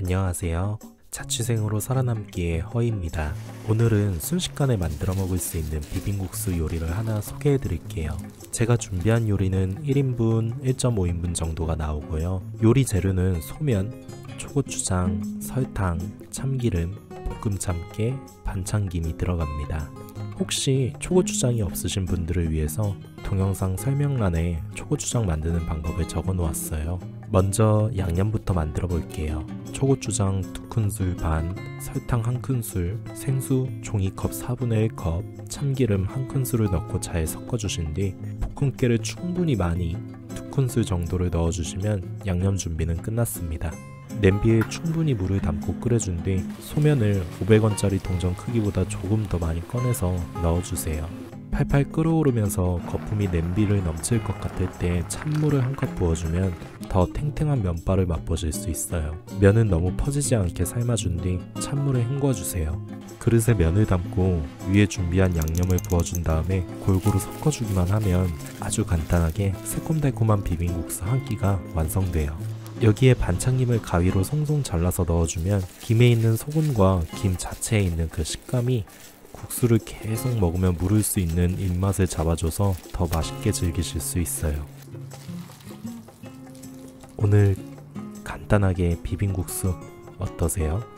안녕하세요. 자취생으로 살아남기의 허이입니다. 오늘은 순식간에 만들어 먹을 수 있는 비빔국수 요리를 하나 소개해 드릴게요. 제가 준비한 요리는 1인분, 1.5인분 정도가 나오고요. 요리 재료는 소면, 초고추장, 설탕, 참기름, 볶음 참깨, 반참김이 들어갑니다. 혹시 초고추장이 없으신 분들을 위해서 동영상 설명란에 초고추장 만드는 방법을 적어 놓았어요. 먼저 양념부터 만들어 볼게요. 초고추장 2큰술 반, 설탕 1큰술, 생수 종이컵 4분의 1컵, 참기름 1큰술을 넣고 잘 섞어주신 뒤 볶음깨를 충분히 많이 2큰술 정도를 넣어주시면 양념 준비는 끝났습니다. 냄비에 충분히 물을 담고 끓여준 뒤 소면을 500원짜리 동전 크기보다 조금 더 많이 꺼내서 넣어주세요. 팔팔 끓어오르면서 거품이 냄비를 넘칠 것 같을 때 찬물을 한 컵 부어주면 더 탱탱한 면발을 맛보실 수 있어요. 면은 너무 퍼지지 않게 삶아준 뒤 찬물에 헹궈주세요. 그릇에 면을 담고 위에 준비한 양념을 부어준 다음에 골고루 섞어주기만 하면 아주 간단하게 새콤달콤한 비빔국수 한 끼가 완성돼요. 여기에 반참김을 가위로 송송 잘라서 넣어주면 김에 있는 소금과 김 자체에 있는 그 식감이 국수를 계속 먹으면 무를 수 있는 입맛을 잡아줘서 더 맛있게 즐기실 수 있어요. 오늘 간단하게 비빔국수 어떠세요?